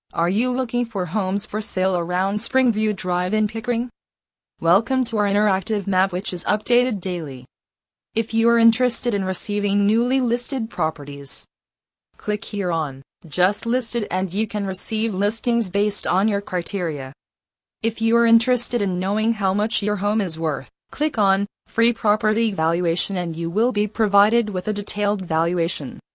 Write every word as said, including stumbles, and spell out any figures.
Are you looking for homes for sale around Springview Drive in Pickering? Welcome to our interactive map, which is updated daily. If you are interested in receiving newly listed properties, click here on Just Listed and you can receive listings based on your criteria. If you are interested in knowing how much your home is worth, click on Free Property Valuation and you will be provided with a detailed valuation.